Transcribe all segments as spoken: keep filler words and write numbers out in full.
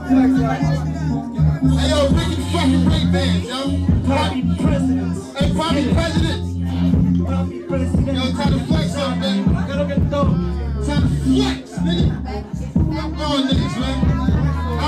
Hey yo, bring the fucking big bands, yo. Poppy presidents. Hey, Poppy presidents. Poppy presidents. Yo, time to flex up, man. Gotta get dope. Time to flex, nigga. Come on, niggas, man. Ah!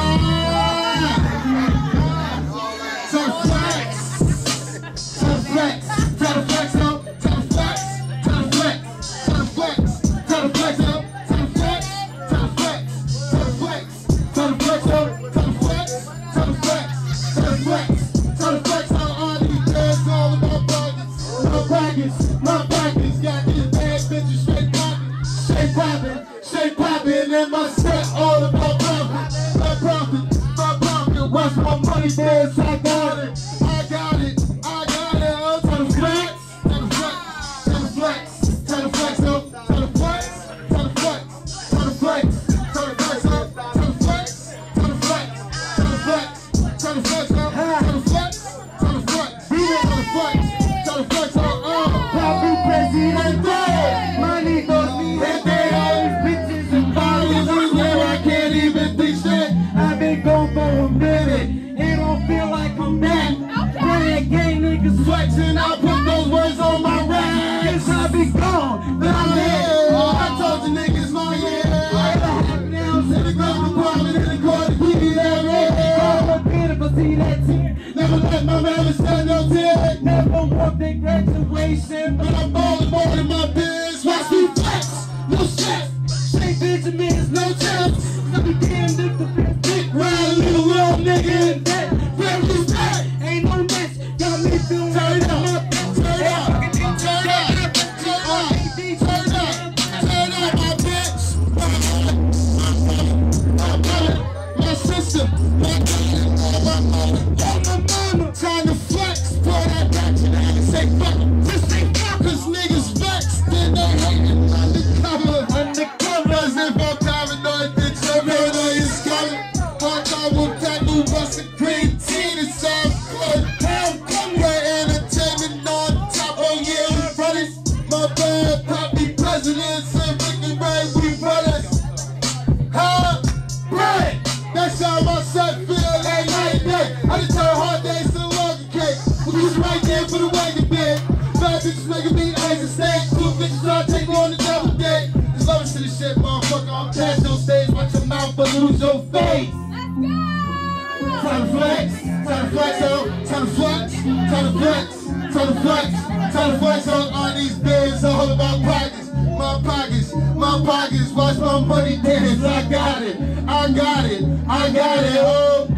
Time to flex. Time to flex. Time to flex up. Time to flex. Time to flex. Time to flex. Time to flex up. Time to flex. Time to flex. Time to flex. Time to flex up. Time to flex. Time to flex. Time to flex. Time to flex on all these girls, all of my pockets. My pockets. My pockets got these bad bitches straight poppin'. Straight poppin'. Straight poppin'. And my set all about profit. My profit. My profit. Watch my money dance. I got it. I got it. I got it. Oh, time to flex. Time to flex. Time to flex. Time to flex up. Time to flex. Time to flex. Time to flex. Time to flex up. Time to flex. Time to flex. Time to flex. Time to flex up. Time to flex. Time to flex. Time to flex. Time to flex up. Poppy presidente. Money goes me and they all these bitches and bottles. Where I can't even think straight. I've been gone for a minute. It don't feel like I'm back. Playing gang niggas Flexing, I put those words on my rap. Guess I be gone, but I'm here. I told you niggas my yeah. Now To the ground, the problem in the court to keep me that red. I'm a kid if I see that tear. Never let my man stand no tear. Never want their graduation, But I'm ballin' more than my biz. Watch me flex, no stress. St. Benjamin's No chance. I be damned if the fifth Dick round, little little nigga in debt. Where you at? ain't no match. Got me feeling Turn like up, I'm turn up, turn up, turn up, turn up, turn up, my bitch. My sister, my time to flex, boy, that ratchet ass. Say fuck, just say fuck, cause niggas vex, then they hatin' undercover, undercover. As if I'm paranoid, bitch, I'm paranoid is coming. One time with that new rusted green tea, it sounds good. Hell, come where entertainment on top, oh yeah, we run it. My bad, Poppy presidents, and Rick and Ray, we run it. Huh? Bread! That's how my set feel, ain't night day. I just turn hard days to the longer cake. We was right there for the wagon bed. Bad bitches making me eggs and steak. Two bitches try to take me on the double date. Just love to the shit, motherfucker. I'm past those stage. Watch your mouth but lose your face. Time to flex, time to flex on, time to flex, time to flex, time to flex, time to flex on all these bands, all about pockets, my pockets, my pockets, watch my money dance, I got it, I got it, I got it, oh.